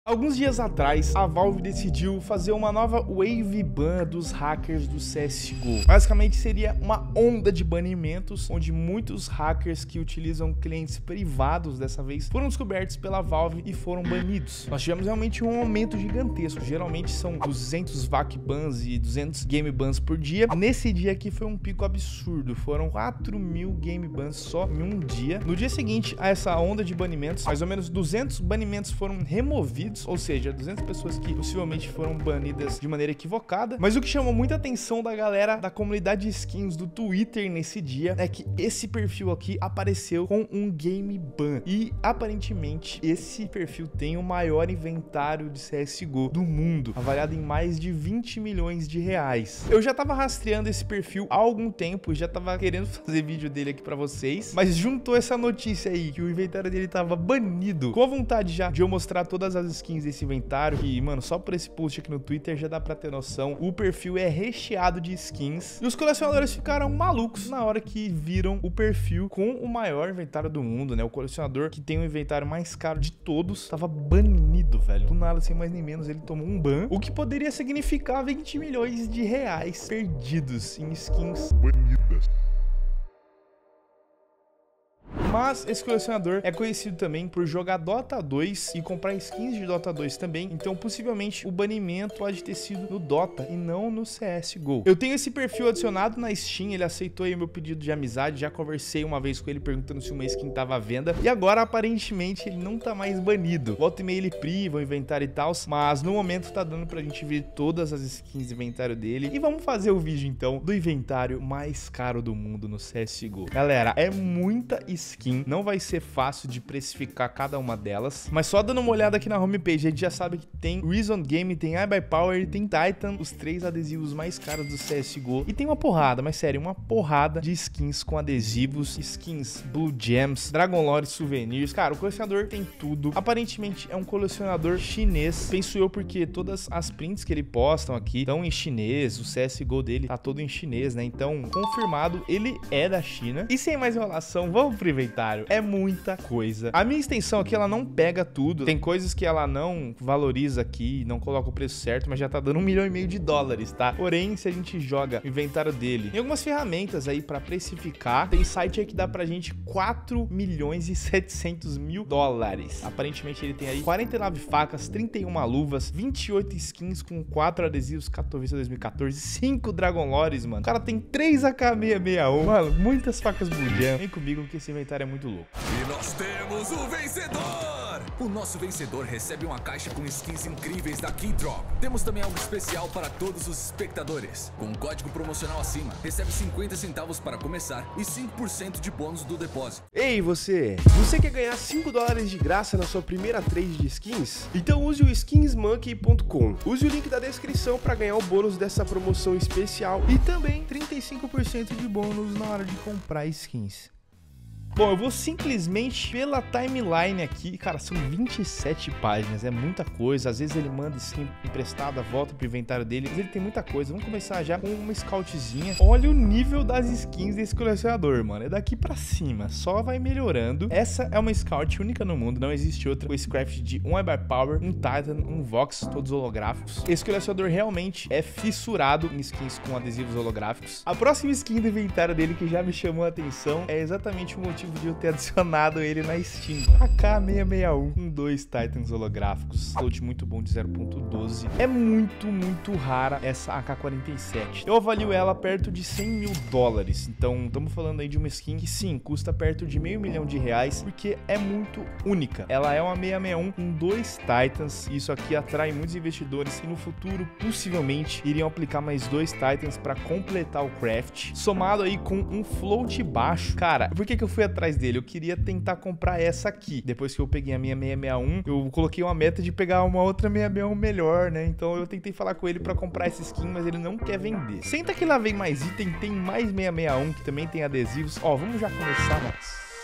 Alguns dias atrás, a Valve decidiu fazer uma nova wave ban dos hackers do CSGO. Basicamente seria uma onda de banimentos, onde muitos hackers que utilizam clientes privados dessa vez foram descobertos pela Valve e foram banidos. Nós tivemos realmente um aumento gigantesco, geralmente são 200 VAC bans e 200 game bans por dia. Nesse dia aqui foi um pico absurdo, foram 4.000 game bans só em um dia. No dia seguinte a essa onda de banimentos, mais ou menos 200 banimentos foram removidos, ou seja, 200 pessoas que possivelmente foram banidas de maneira equivocada. Mas o que chamou muita atenção da galera da comunidade de skins do Twitter nesse dia é que esse perfil aqui apareceu com um game ban. E aparentemente esse perfil tem o maior inventário de CSGO do mundo, avaliado em mais de 20 milhões de reais. Eu já tava rastreando esse perfil há algum tempo, já tava querendo fazer vídeo dele aqui pra vocês, mas juntou essa notícia aí que o inventário dele tava banido, com a vontade já de eu mostrar todas as skins desse inventário, que, mano, só por esse post aqui no Twitter já dá pra ter noção. O perfil é recheado de skins e os colecionadores ficaram malucos na hora que viram o perfil com o maior inventário do mundo, né? O colecionador que tem o inventário mais caro de todos tava banido, velho. Do nada, sem mais nem menos, ele tomou um ban, o que poderia significar 20 milhões de reais perdidos em skins banidas. Mas esse colecionador é conhecido também por jogar Dota 2 e comprar skins de Dota 2 também, então possivelmente o banimento pode ter sido no Dota e não no CSGO. Eu tenho esse perfil adicionado na Steam, ele aceitou aí o meu pedido de amizade, já conversei uma vez com ele perguntando se uma skin tava à venda, e agora aparentemente ele não tá mais banido. Volta e meia ele priva o inventário e tal, mas no momento tá dando pra gente ver todas as skins do inventário dele. E vamos fazer o vídeo então do inventário mais caro do mundo no CSGO. Galera, é muita skin, não vai ser fácil de precificar cada uma delas, mas só dando uma olhada aqui na homepage, a gente já sabe que tem Reason Game, tem iBuyPower, tem Titan, os 3 adesivos mais caros do CSGO, e tem uma porrada, mas sério, uma porrada de skins com adesivos, skins Blue Gems, Dragon Lore Souvenirs. Cara, o colecionador tem tudo. Aparentemente é um colecionador chinês, penso eu, porque todas as prints que ele postam aqui estão em chinês, o CSGO dele tá todo em chinês, né? Então, confirmado, ele é da China. E sem mais enrolação, vamos pro inventário. É muita coisa. A minha extensão aqui, ela não pega tudo. Tem coisas que ela não valoriza aqui, não coloca o preço certo, mas já tá dando 1,5 milhão de dólares, tá? Porém, se a gente joga o inventário dele em algumas ferramentas aí pra precificar, tem site aí que dá pra gente 4 milhões e 700 mil dólares. Aparentemente ele tem aí 49 facas, 31 luvas, 28 skins com 4 adesivos Katowice 2014, 5 Dragon Lores, mano. O cara tem 3 AK-661, mano, muitas facas Blue Gem. Vem comigo que esse inventário é muito louco. E nós temos o vencedor! O nosso vencedor recebe uma caixa com skins incríveis da Keydrop. Temos também algo especial para todos os espectadores. Com um código promocional acima, recebe 50 centavos para começar e 5% de bônus do depósito. Ei, você! Você quer ganhar 5 dólares de graça na sua primeira trade de skins? Então use o skinsmonkey.com. Use o link da descrição para ganhar o bônus dessa promoção especial e também 35% de bônus na hora de comprar skins. Bom, eu vou simplesmente pela timeline aqui, cara, são 27 páginas, é muita coisa, às vezes ele manda skin emprestada, volta pro inventário dele, mas ele tem muita coisa. Vamos começar já com uma scoutzinha. Olha o nível das skins desse colecionador, mano, é daqui pra cima, só vai melhorando. Essa é uma scout única no mundo, não existe outra com esse craft de um iBuyPower, um Titan, um Vox, todos holográficos. Esse colecionador realmente é fissurado em skins com adesivos holográficos. A próxima skin do inventário dele que já me chamou a atenção é exatamente o motivo de eu ter adicionado ele na Steam. AK-661 com 2 Titans holográficos, float muito bom de 0.12. É muito rara essa AK-47. Eu avalio ela perto de 100 mil dólares, então estamos falando aí de uma skin que sim, custa perto de $500 mil de reais, porque é muito única. Ela é uma 661 com 2 Titans, e isso aqui atrai muitos investidores que no futuro possivelmente iriam aplicar mais 2 Titans para completar o craft, somado aí com um float baixo. Cara, por que eu fui atrás dele? Eu queria tentar comprar essa aqui. Depois que eu peguei a minha 661, eu coloquei uma meta de pegar uma outra 661 melhor, né? Então eu tentei falar com ele pra comprar essa skin, mas ele não quer vender. Senta que lá vem mais item, tem mais 661 que também tem adesivos. Ó, vamos já começar, mas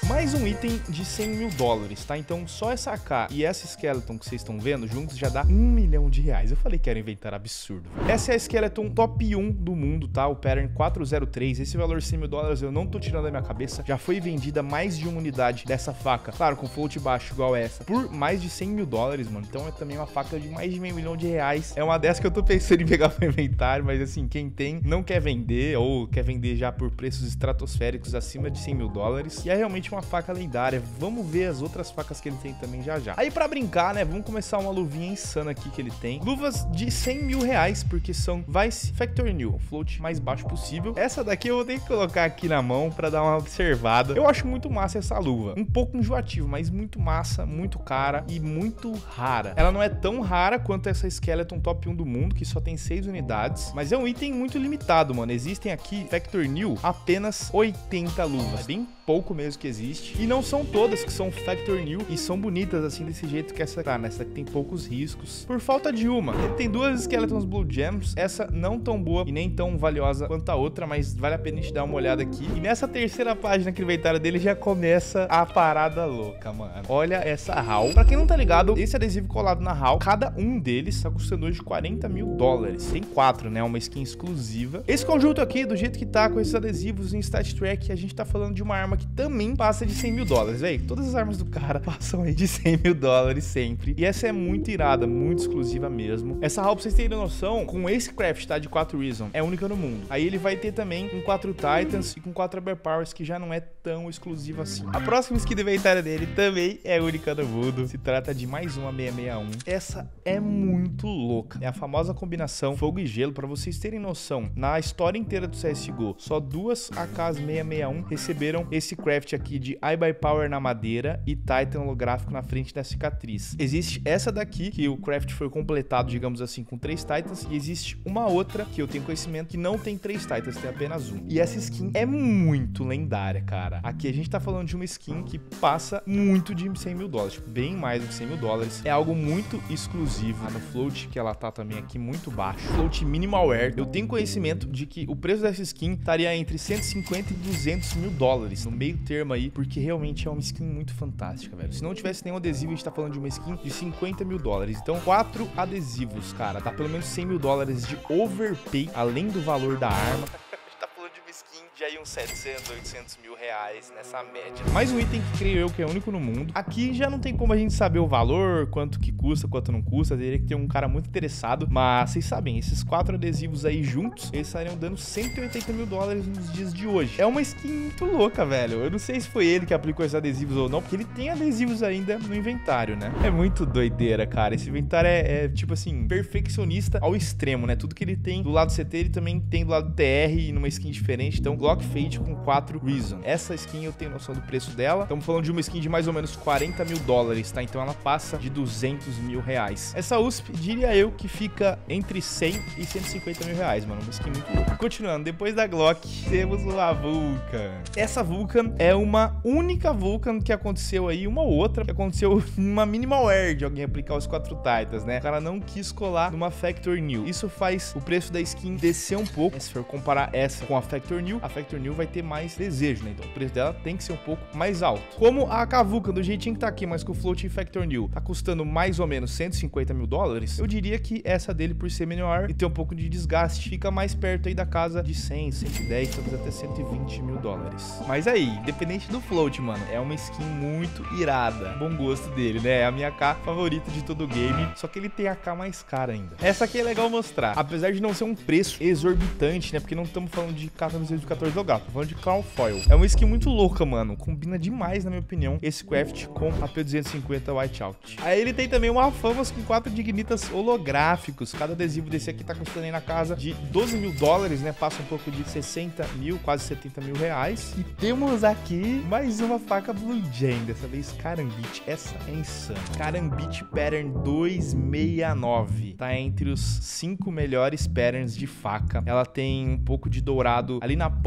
Mais um item de 100 mil dólares, tá? Então só essa AK e essa Skeleton que vocês estão vendo juntos já dá R$1 milhão. Eu falei que era um inventário absurdo. Essa é a Skeleton top 1 do mundo, tá? O Pattern 403. Esse valor 100 mil dólares eu não tô tirando da minha cabeça. Já foi vendida mais de uma unidade dessa faca, claro, com float baixo igual essa, por mais de 100 mil dólares, mano. Então é também uma faca de mais de R$500 mil. É uma dessas que eu tô pensando em pegar pro inventário, mas assim, quem tem não quer vender ou quer vender já por preços estratosféricos acima de 100 mil dólares. E é realmente uma faca lendária. Vamos ver as outras facas que ele tem também já já. Aí pra brincar, né, vamos começar uma luvinha insana aqui que ele tem. Luvas de 100 mil reais, porque são Vice Factory New, o float mais baixo possível. Essa daqui eu vou ter que colocar aqui na mão pra dar uma observada. Eu acho muito massa essa luva. Um pouco enjoativo, mas muito massa, muito cara e muito rara. Ela não é tão rara quanto essa Skeleton top 1 do mundo, que só tem 6 unidades, mas é um item muito limitado, mano. Existem aqui, Factory New, apenas 80 luvas. Bem pouco mesmo que existe. E não são todas que são Factory New e são bonitas assim desse jeito que essa tá, né? Essa aqui tem poucos riscos. Por falta de uma. Ele tem duas Skeletons Blue Gems, essa não tão boa e nem tão valiosa quanto a outra, mas vale a pena a gente dar uma olhada aqui. E nessa terceira página que o inventário dele já começa a parada louca, mano. Olha essa HAL. Pra quem não tá ligado, esse adesivo colado na HAL, cada um deles tá custando hoje 40 mil dólares. Tem 4, né? Uma skin exclusiva. Esse conjunto aqui, do jeito que tá, com esses adesivos em Stat Track, a gente tá falando de uma arma que também passa de 100 mil dólares, velho. Todas as armas do cara passam aí de 100 mil dólares sempre. E essa é muito irada, muito exclusiva mesmo. Essa HAL, pra vocês terem noção, com esse craft, tá? De 4 Reason, é única no mundo. Aí ele vai ter também com 4 Titans e com 4 Overpowers, que já não é tão exclusiva assim. A próxima skin do inventário dele também é única no mundo. Se trata de mais uma 661. Essa é muito louca. É a famosa combinação fogo e gelo. Pra vocês terem noção, na história inteira do CSGO, só 2 AKs 661 receberam esse craft aqui de iBuyPower na madeira e Titan holográfico na frente da cicatriz. Existe essa daqui, que o craft foi completado, digamos assim, com 3 Titans, e existe uma outra, que eu tenho conhecimento, que não tem 3 Titans, tem apenas um. E essa skin é muito lendária, cara. Aqui a gente tá falando de uma skin que passa muito de 100 mil dólares, tipo, bem mais do que 100 mil dólares. É algo muito exclusivo. No float, que ela tá também aqui muito baixo. Float minimal wear. Eu tenho conhecimento de que o preço dessa skin estaria entre 150 e 200 mil dólares, no meio termo aí, porque realmente é uma skin muito fantástica, velho. Se não tivesse nenhum adesivo, a gente tá falando de uma skin de 50 mil dólares. Então, 4 adesivos, cara, dá pelo menos 100 mil dólares de overpay, além do valor da arma. De aí uns 700, 800 mil reais nessa média. Mais um item que creio eu que é único no mundo. Aqui já não tem como a gente saber o valor, quanto que custa, quanto não custa. Teria que ter um cara muito interessado. Mas vocês sabem, esses 4 adesivos aí juntos, eles estariam dando 180 mil dólares nos dias de hoje. É uma skin muito louca, velho. Eu não sei se foi ele que aplicou esses adesivos ou não, porque ele tem adesivos ainda no inventário, né? É muito doideira, cara. Esse inventário é tipo assim, perfeccionista ao extremo, né? Tudo que ele tem do lado CT, ele também tem do lado TR e numa skin diferente. Então, Glock Fade com 4 Reason. Essa skin eu tenho noção do preço dela. Estamos falando de uma skin de mais ou menos 40 mil dólares, tá? Então ela passa de 200 mil reais. Essa USP, diria eu que fica entre 100 e 150 mil reais, mano. Uma skin muito louca. Continuando, depois da Glock, temos uma Vulcan. Essa Vulcan é uma única Vulcan que aconteceu aí, uma ou outra, que aconteceu numa minimal wear de alguém aplicar os 4 Titans, né? O cara não quis colar numa Factory New. Isso faz o preço da skin descer um pouco. Se for comparar essa com a Factory New vai ter mais desejo, né? Então o preço dela tem que ser um pouco mais alto. Como a AK Vulcan, do jeitinho que tá aqui, mas com o float Factory New, tá custando mais ou menos 150 mil dólares, eu diria que essa dele, por ser menor e ter um pouco de desgaste, fica mais perto aí da casa de 100, 110, talvez até 120 mil dólares. Mas aí, independente do float, mano, é uma skin muito irada. Bom gosto dele, né? É a minha AK favorita de todo o game, só que ele tem a AK mais cara ainda. Essa aqui é legal mostrar, apesar de não ser um preço exorbitante, né? Porque não estamos falando de K914 Logato, tô falando de Crown Foil. É uma skin muito louca, mano. Combina demais, na minha opinião, esse craft com a P250 Whiteout. Aí ele tem também uma Famous com 4 Dignitas holográficos. Cada adesivo desse aqui tá custando aí na casa de 12 mil dólares, né? Passa um pouco de 60 mil, quase 70 mil reais. E temos aqui mais uma faca Blue Gem, dessa vez Karambit. Essa é insana. Karambit Pattern 269. Tá entre os 5 melhores patterns de faca. Ela tem um pouco de dourado ali na ponta,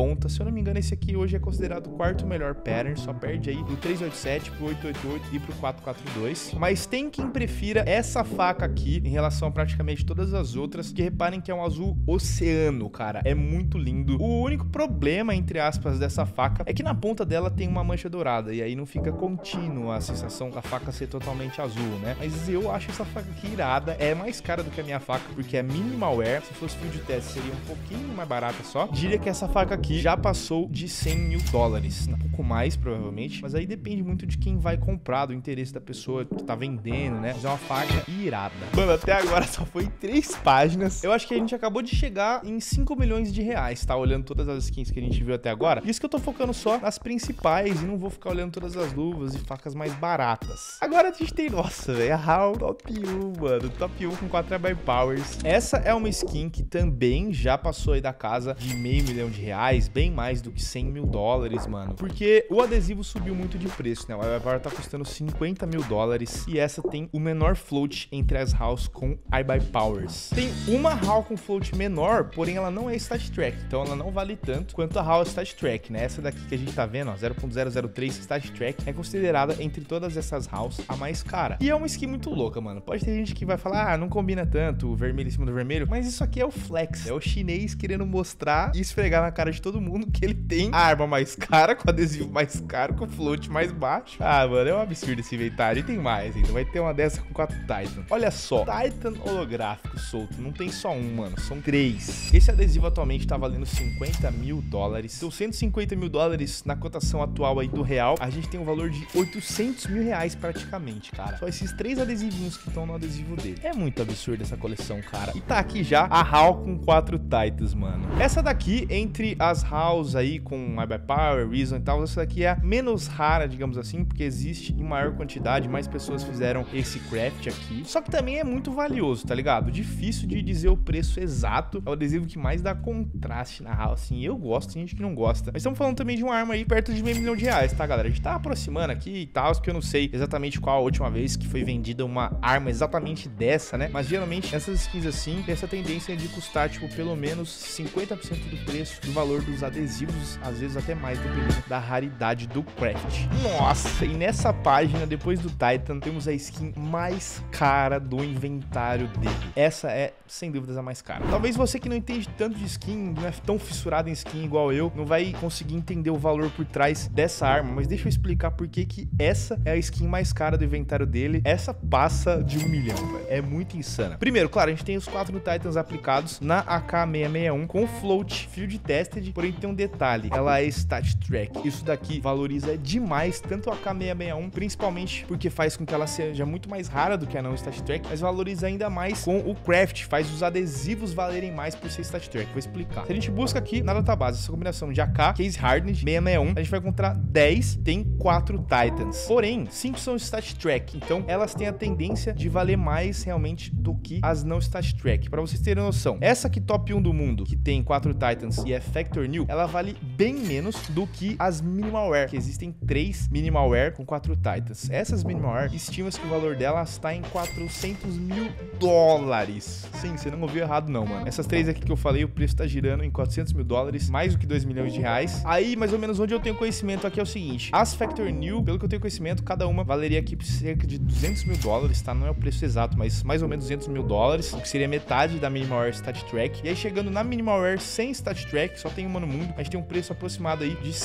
ponta. Se eu não me engano, esse aqui hoje é considerado o quarto melhor pattern, só perde aí do 387 pro 888 e pro 442. Mas tem quem prefira essa faca aqui em relação a praticamente todas as outras, que reparem que é um azul oceano, cara. É muito lindo. O único problema, entre aspas, dessa faca é que na ponta dela tem uma mancha dourada, e aí não fica contínua a sensação da faca ser totalmente azul, né? Mas eu acho essa faca aqui irada. É mais cara do que a minha faca, porque é minimal wear. Se fosse field test, seria um pouquinho mais barata só. Diria que essa faca aqui já passou de 100 mil dólares. Um pouco mais, provavelmente. Mas aí depende muito de quem vai comprar, do interesse da pessoa que tá vendendo, né? Mas é uma faca irada. Mano, até agora só foi 3 páginas. Eu acho que a gente acabou de chegar em 5 milhões de reais, tá? Olhando todas as skins que a gente viu até agora. Isso que eu tô focando só nas principais e não vou ficar olhando todas as luvas e facas mais baratas. Agora a gente tem, nossa, velho, a HAL Top 1, mano. Top 1 com 4 by powers. Essa é uma skin que também já passou aí da casa de meio milhão de reais, bem mais do que 100 mil dólares, mano. Porque o adesivo subiu muito de preço, né? O iBuyPower tá custando 50 mil dólares e essa tem o menor float entre as HALs com iBuyPowers. Tem uma HAL com float menor, porém ela não é Stat Track, então ela não vale tanto quanto a HAL Stat Track, né? Essa daqui que a gente tá vendo, ó, 0.003 Stat Track, é considerada entre todas essas HALs a mais cara. E é uma skin muito louca, mano. Pode ter gente que vai falar, ah, não combina tanto o vermelho em cima do vermelho, mas isso aqui é o flex, é o chinês querendo mostrar e esfregar na cara de todo mundo que ele tem a arma mais cara, com adesivo mais caro, com float mais baixo. Ah, mano, é um absurdo esse inventário. E tem mais ainda, vai ter uma dessa com 4 Titan. Olha só, Titan holográfico solto, não tem só um, mano, são 3. Esse adesivo atualmente tá valendo 50 mil dólares. Então 150 mil dólares na cotação atual aí do real, a gente tem um valor de 800 mil reais praticamente, cara. Só esses 3 adesivinhos que estão no adesivo dele. É muito absurdo essa coleção, cara. E tá aqui já a HAL com 4 Titans, mano. Essa daqui, entre as HALs aí com iBuyPower, Reason e tal, essa daqui é a menos rara, digamos assim, porque existe em maior quantidade, mais pessoas fizeram esse craft aqui. Só que também é muito valioso, tá ligado? Difícil de dizer o preço exato. É o adesivo que mais dá contraste na HAL, assim. Eu gosto, tem gente que não gosta. Mas estamos falando também de uma arma aí perto de meio milhão de reais, tá, galera? A gente tá aproximando aqui e tal, porque eu não sei exatamente qual a última vez que foi vendida uma arma exatamente dessa, né? Mas geralmente essas skins assim tem essa tendência de custar, tipo, pelo menos 50% do preço do valor dos adesivos, às vezes até mais, dependendo da raridade do craft. Nossa, e nessa página, depois do Titan, temos a skin mais cara do inventário dele. Essa é, sem dúvidas, a mais cara. Talvez você que não entende tanto de skin, não é tão fissurado em skin igual eu, não vai conseguir entender o valor por trás dessa arma, mas deixa eu explicar por que que essa é a skin mais cara do inventário dele. Essa passa de 1 milhão, velho. É muito insana. Primeiro, claro, a gente tem os 4 Titans aplicados na AK661 com float field tested, porém tem um detalhe, ela é Stat Track. Isso daqui valoriza demais tanto a AK661, principalmente porque faz com que ela seja muito mais rara do que a não Stat Track, mas valoriza ainda mais com o craft, faz os adesivos valerem mais por ser Stat Track. Vou explicar. Se a gente busca aqui na database essa combinação de AK, Case Hardened, 661, a gente vai encontrar 10, tem 4 Titans. Porém, 5 são Stat Track, então elas têm a tendência de valer mais realmente do que as não Stat Track. Pra vocês terem noção, essa aqui top 1 do mundo, que tem 4 Titans e é Factor New, ela vale bem menos do que as Minimal Wear, que existem 3 Minimal Wear com 4 Titans. Essas Minimal Wear, estima-se que o valor delas está em 400 mil dólares. Sim, você não ouviu errado não, mano. Essas 3 aqui que eu falei, o preço tá girando em 400 mil dólares, mais do que 2 milhões de reais. Aí, mais ou menos onde eu tenho conhecimento aqui é o seguinte, as Factor New, pelo que eu tenho conhecimento, cada uma valeria aqui por cerca de 200 mil dólares, tá? Não é o preço exato, mas mais ou menos 200 mil dólares, o que seria metade da Minimal Wear Stat Track. E aí, chegando na Minimal Wear sem Stat Track, só tem uma no mundo, a gente tem um preço aproximado aí de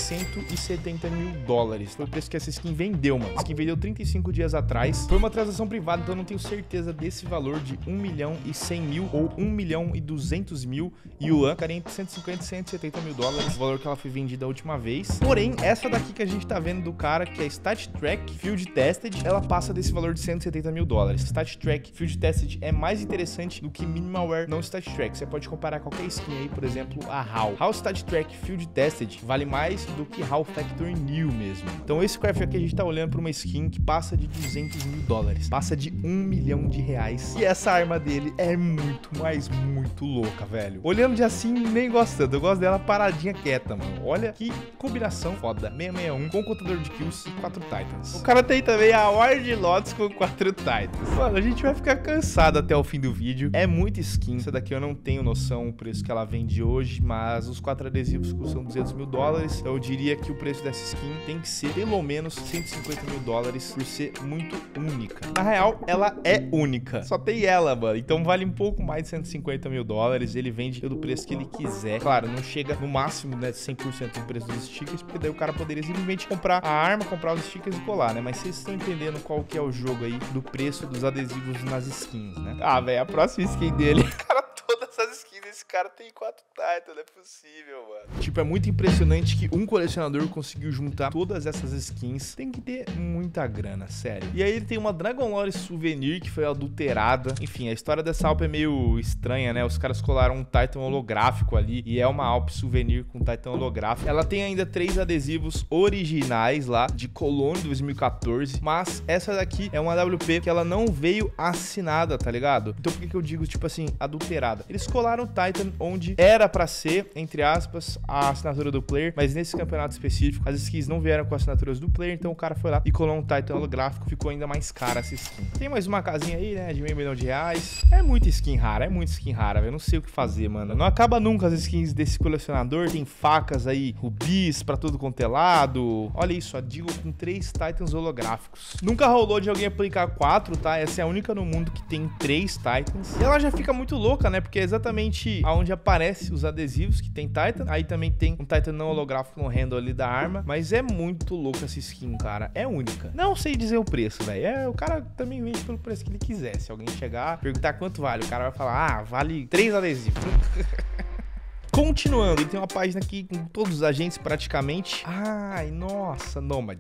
170 mil dólares. Foi o preço que essa skin vendeu, mano. A skin vendeu 35 dias atrás. Foi uma transação privada, então eu não tenho certeza desse valor de 1 milhão e 100 mil ou 1 milhão e 200 mil yuan. Ficaria entre 150 e 170 mil dólares, o valor que ela foi vendida a última vez. Porém, essa daqui que a gente tá vendo do cara, que é Stat Track Field Tested, ela passa desse valor de 170 mil dólares. Stat Track Field Tested é mais interessante do que Minimal Wear não Stat Track. Você pode comparar qualquer skin aí, por exemplo, a HAL. HAL Stat Track Field Tested vale mais do que HAL Factor New mesmo. Então esse craft aqui a gente tá olhando pra uma skin que passa de 200 mil dólares. Passa de 1 milhão de reais. E essa arma dele é muito, mas muito louca, velho. Olhando de assim, nem gostando. Eu gosto dela paradinha quieta, mano. Olha que combinação foda. 661 com contador de kills e 4 Titans. O cara tem também a Ward Lots com 4 Titans. Mano, a gente vai ficar cansado até o fim do vídeo. É muita skin. Essa daqui eu não tenho noção o preço que ela vende hoje, mas os 4 adesivos custam 200 mil dólares. Então eu diria que o preço dessa skin tem que ser pelo menos 150 mil dólares por ser muito única. Na real, ela é única. Só tem ela, mano. Então vale um pouco mais de 150 mil dólares. Ele vende pelo preço que ele quiser. Claro, não chega no máximo, né, 100% do preço dos stickers, porque daí o cara poderia simplesmente comprar a arma, comprar os stickers e colar, né? Mas vocês estão entendendo qual que é o jogo aí do preço dos adesivos nas skins, né? Ah, velho, a próxima skin dele, cara, todas as skins desse cara tem 4 Titans, não é possível, mano. Tipo, é muito impressionante que um colecionador conseguiu juntar todas essas skins. Tem que ter muita grana, sério. E aí ele tem uma Dragon Lore Souvenir que foi adulterada. Enfim, a história dessa Alp é meio estranha, né? Os caras colaram um Titan holográfico ali e é uma Alp Souvenir com Titan holográfico. Ela tem ainda 3 adesivos originais lá, de Cologne 2014, mas essa daqui é uma WP que ela não veio assinada, tá ligado? Então por que eu digo, tipo assim, adulterada? Eles colaram o Titan onde era pra ser, entre aspas, a assinatura do player, mas nesse campeonato específico as skins não vieram com assinaturas do player, então o cara foi lá e colou um Titan holográfico, ficou ainda mais cara essa skin. Tem mais uma casinha aí, né, de meio milhão de reais. É muita skin rara, velho. Eu não sei o que fazer, mano. Não acaba nunca as skins desse colecionador. Tem facas aí, rubis pra todo quanto é lado. Olha isso, a Deagle com 3 Titans holográficos. Nunca rolou de alguém aplicar 4, tá? Essa é a única no mundo que tem 3 Titans. E ela já fica muito louca, né? Porque é exatamente aonde aparece os adesivos que tem Titan. Aí também tem um Titan não holográfico no handle ali da arma. Mas é muito louca essa skin, cara. É única. Não sei dizer o preço, velho. O cara também vende pelo preço que ele quiser. Se alguém chegar, perguntar quanto vale, o cara vai falar, ah, vale 3 adesivos. Continuando, ele tem uma página aqui com todos os agentes praticamente. Ai, nossa, Nomad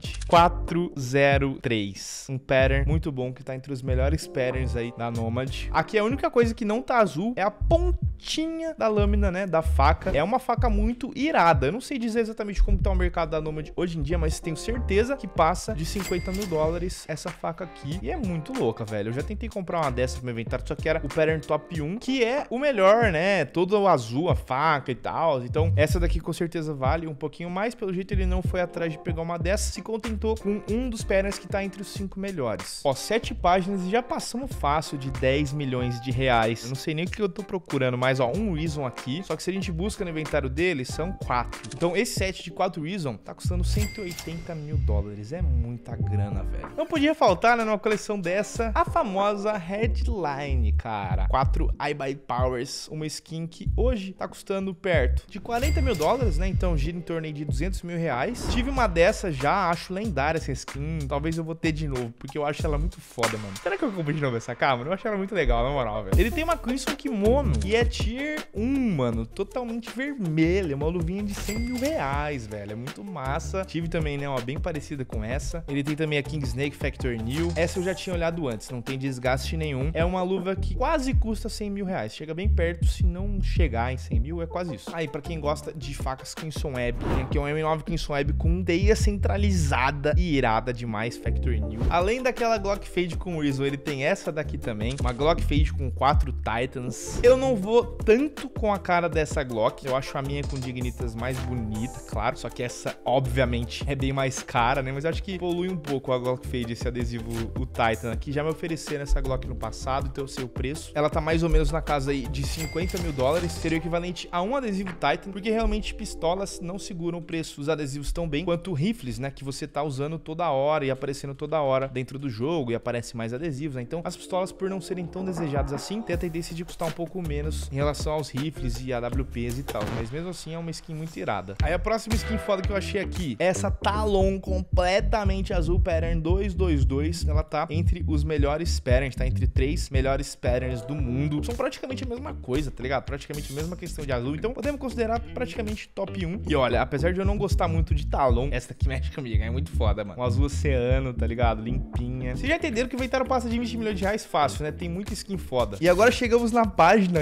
403. Um pattern muito bom que tá entre os melhores patterns aí da Nomad. Aqui a única coisa que não tá azul é a pontinha da lâmina, né, da faca. É uma faca muito irada. Eu não sei dizer exatamente como tá o mercado da Nomad hoje em dia, mas tenho certeza que passa de 50 mil dólares essa faca aqui. E é muito louca, velho. Eu já tentei comprar uma dessa pro meu inventário, só que era o pattern top 1, que é o melhor, né? Todo o azul, a faca e tal. Então essa daqui com certeza vale um pouquinho mais. Pelo jeito ele não foi atrás de pegar uma dessas, se contentou com um dos patterns que tá entre os 5 melhores. Ó, 7 páginas e já passamos fácil de 10 milhões de reais. Eu não sei nem o que eu tô procurando, mas ó, um Reason aqui. Só que se a gente busca no inventário dele, são 4. Então esse set de 4 Reason tá custando 180 mil dólares. É muita grana, velho. Não podia faltar, né, numa coleção dessa, a famosa Headline, cara. 4 iBuyPowers, uma skin que hoje tá custando perto de 40 mil dólares, né? Então gira em torno aí de 200 mil reais. Tive uma dessa já, acho lendária essa skin. Talvez eu vou ter de novo, porque eu acho ela muito foda, mano. Será que eu comprei de novo essa câmera? Eu acho ela muito legal, na moral, velho. Ele tem uma Crimson Kimono, que é tier 1, mano. Totalmente vermelha, uma luvinha de 100 mil reais, velho. É muito massa. Tive também, né, uma bem parecida com essa. Ele tem também a King Snake Factor New. Essa eu já tinha olhado antes, não tem desgaste nenhum. É uma luva que quase custa 100 mil reais. Chega bem perto, se não chegar em 100 mil, é quase isso. Aí, pra quem gosta de facas Crimson Web, tem aqui um M9 Crimson Web com teia centralizada e irada demais, Factory New. Além daquela Glock Fade com Reason, ele tem essa daqui também, uma Glock Fade com 4 Titans. Eu não vou tanto com a cara dessa Glock, eu acho a minha com Dignitas mais bonita, claro, só que essa, obviamente, é bem mais cara, né? Mas eu acho que polui um pouco a Glock Fade, esse adesivo, o Titan aqui. Já me ofereceram essa Glock no passado, então eu sei o preço. Ela tá mais ou menos na casa aí de 50 mil dólares, seria o equivalente a um adesivo Titan, porque realmente pistolas não seguram o preço dos adesivos tão bem quanto rifles, né, que você tá usando toda hora e aparecendo toda hora dentro do jogo e aparece mais adesivos, né? Então as pistolas, por não serem tão desejadas assim, tem a tendência de custar um pouco menos em relação aos rifles e AWPs e tal, mas mesmo assim é uma skin muito irada. Aí a próxima skin foda que eu achei aqui, essa Talon completamente azul, pattern 222, ela tá entre os melhores patterns, tá entre 3 melhores patterns do mundo. São praticamente a mesma coisa, tá ligado? Praticamente a mesma questão de azul, então podemos considerar praticamente top 1. E olha, apesar de eu não gostar muito de Talon, essa aqui mexe comigo, é muito foda, mano. Um azul oceano, tá ligado? Limpinha. Vocês já entenderam que o inventário passa de 20 milhões de reais fácil, né? Tem muita skin foda. E agora chegamos na página que tem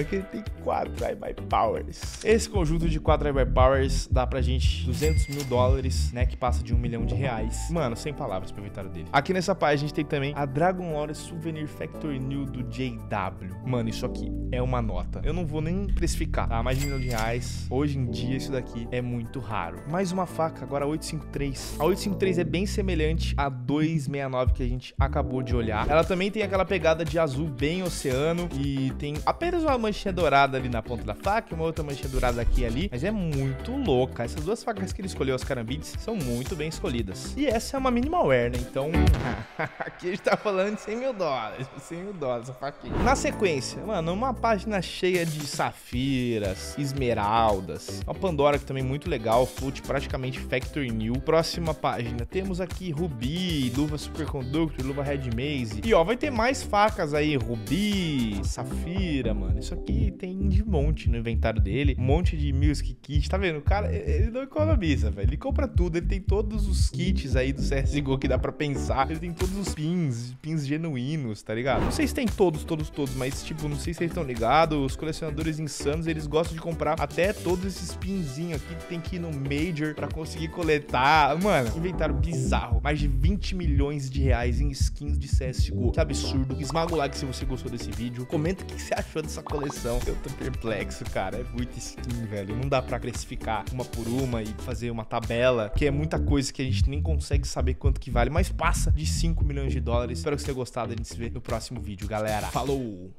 e 4 iBuy Powers. Esse conjunto de 4 iBuy Powers dá pra gente 200 mil dólares, né? Que passa de 1 milhão de reais. Mano, sem palavras pro inventário dele. Aqui nessa página a gente tem também a Dragon Lore Souvenir Factory New do JW. Mano, isso aqui é uma nota. Eu não vou nem precificar, tá? Mais de 1 milhão de reais. Hoje em dia isso daqui é muito raro. Mais uma faca, agora a 853. A 853 é bem semelhante à 269 que a gente acabou de olhar. Ela também tem aquela pegada de azul bem oceano e tem apenas uma manchinha dourada ali na ponta da faca e uma outra manchinha dourada aqui e ali, mas é muito louca. Essas duas facas que ele escolheu, as carambites, são muito bem escolhidas. E essa é uma minimal wear, né? Então, aqui a gente tá falando de 100 mil dólares. 100 mil dólares essa faquinha. Na sequência, mano, uma página cheia de safiras, esmeraldas, uma Pandora que também muito legal, flute praticamente Factory New. Próxima página, temos aqui rubi, luva superconductor, luva red maze. E ó, vai ter mais facas aí, rubi, safira, mano. Isso aqui tem de monte no inventário dele, um monte de music kit, tá vendo? O cara, ele não economiza, velho. Ele compra tudo, ele tem todos os kits aí do CSGO que dá pra pensar. Ele tem todos os pins genuínos, tá ligado? Não sei se tem todos, mas tipo, não sei se vocês estão ligados, os colecionadores insanos, eles gostam de comprar até todos esses pinzinhos aqui que tem que ir no Major pra conseguir coletar. Mano, inventário bizarro. Mais de 20 milhões de reais em skins de CSGO. Que absurdo. Esmaga o like se você gostou desse vídeo. Comenta o que você achou dessa coleção. Eu tô perplexo, cara. É muita skin, velho. Não dá pra precificar uma por uma e fazer uma tabela, que é muita coisa que a gente nem consegue saber quanto que vale, mas passa de 5 milhões de dólares. Espero que você tenha gostado. A gente se vê no próximo vídeo, galera. Falou!